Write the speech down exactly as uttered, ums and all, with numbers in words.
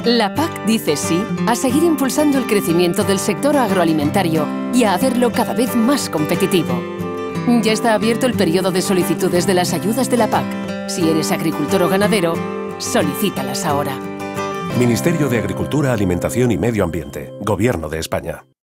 La P A C dice sí a seguir impulsando el crecimiento del sector agroalimentario y a hacerlo cada vez más competitivo. Ya está abierto el periodo de solicitudes de las ayudas de la P A C. Si eres agricultor o ganadero, solicítalas ahora. Ministerio de Agricultura, Alimentación y Medio Ambiente. Gobierno de España.